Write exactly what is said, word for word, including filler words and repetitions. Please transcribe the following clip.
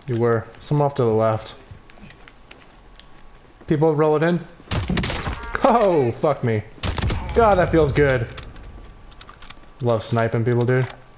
You were. Some off to the left. People roll it in. Oh, fuck me. God, that feels good. Love sniping people, dude.